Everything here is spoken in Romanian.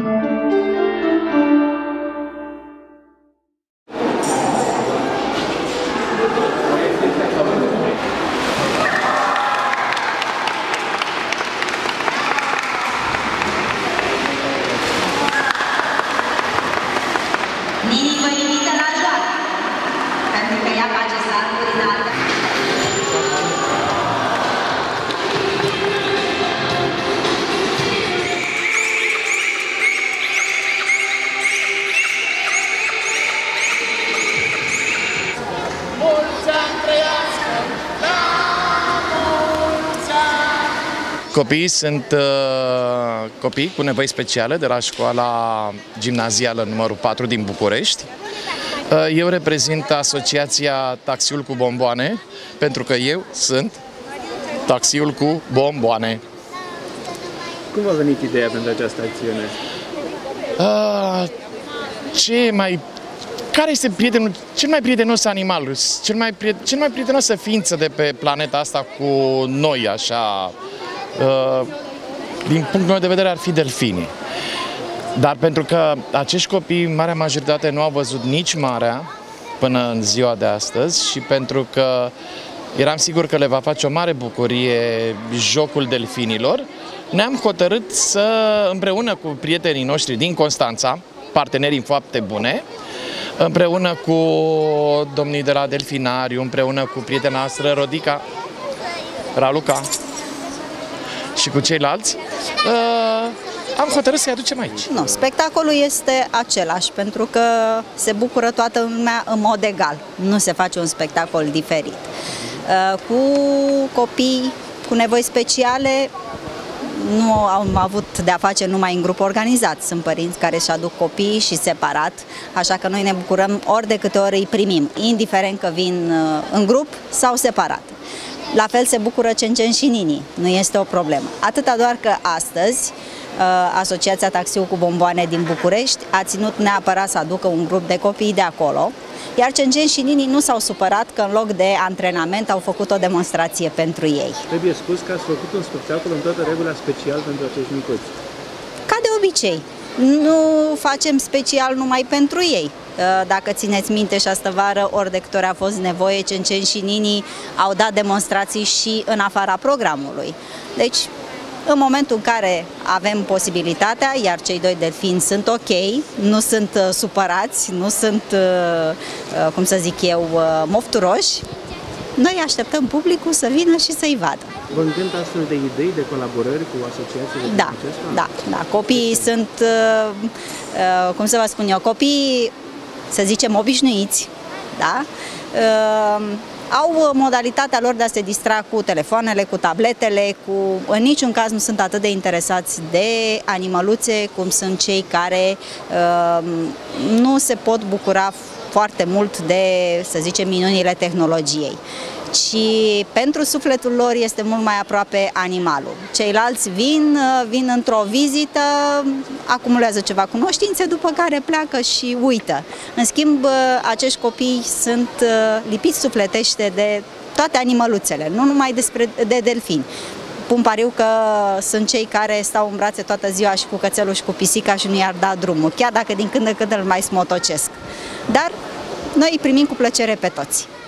Nini vă invită la joacă, pentru că ea face salturi înalte. Copiii sunt copii cu nevoi speciale de la școala gimnazială numărul 4 din București. Eu reprezint asociația Taxiul cu bomboane, pentru că eu sunt taxiul cu bomboane. Cum v-a venit ideea pentru această acțiune? Care este cel mai prietenos animal, cel mai prietenosă ființă de pe planeta asta cu noi, așa? Din punctul meu de vedere ar fi delfinii. Dar pentru că acești copii, marea majoritate, nu au văzut nici marea până în ziua de astăzi și pentru că eram sigur că le va face o mare bucurie jocul delfinilor, ne-am hotărât să, împreună cu prietenii noștri din Constanța, partenerii foarte bune, împreună cu domnii de la Delfinariu, împreună cu prietena noastră Rodica, Raluca și cu ceilalți, am hotărât să-i aducem aici. Nu, spectacolul este același, pentru că se bucură toată lumea în mod egal. Nu se face un spectacol diferit. Cu copii cu nevoi speciale nu am avut de-a face numai în grup organizat. Sunt părinți care își aduc copiii și separat, așa că noi ne bucurăm ori de câte ori îi primim, indiferent că vin în grup sau separat. La fel se bucură Cen-Cen și Nini, nu este o problemă. Atâta doar că astăzi Asociația Taxiul cu bomboane din București a ținut neapărat să aducă un grup de copii de acolo, iar Cen-Cen și Nini nu s-au supărat că în loc de antrenament au făcut o demonstrație pentru ei. Trebuie spus că ați făcut un spectacol în toată regula special pentru acești micuți. Ca de obicei, nu facem special numai pentru ei. Dacă țineți minte, și astă vară, ori de câte ori a fost nevoie, Cen-Cen și Nini au dat demonstrații și în afara programului. Deci, în momentul în care avem posibilitatea, iar cei doi delfini sunt ok, nu sunt supărați, nu sunt, cum să zic eu, mofturoși, noi așteptăm publicul să vină și să-i vadă. Vă încântă astfel de idei, de colaborări cu asociațiile? Da. Copiii sunt, cum să vă spun eu, copiii, să zicem, obișnuiți, da? Au modalitatea lor de a se distra cu telefoanele, cu tabletele, în niciun caz nu sunt atât de interesați de animăluțe cum sunt cei care nu se pot bucura foarte mult de, să zicem, minunile tehnologiei. Și pentru sufletul lor este mult mai aproape animalul. Ceilalți vin într-o vizită, acumulează ceva cunoștințe, după care pleacă și uită. În schimb, acești copii sunt lipiți sufletește de toate animăluțele, nu numai de delfini. Pun pariu că sunt cei care stau în brațe toată ziua și cu cățelul și cu pisica și nu i-ar da drumul, chiar dacă din când în când îl mai smotocesc. Dar noi îi primim cu plăcere pe toți.